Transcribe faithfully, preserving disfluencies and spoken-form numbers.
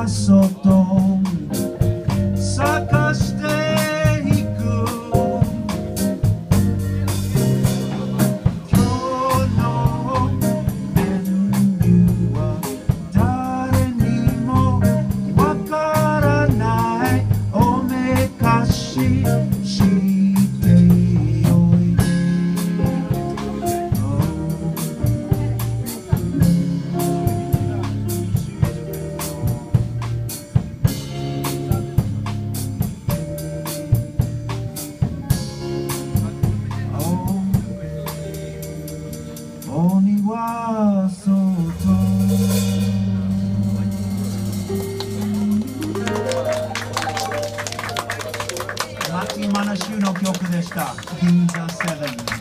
は外咲かしていく今日のメニューは誰にもわからないおめかししてよいで鬼は外マッキー・マナシュの曲でした。銀座セブン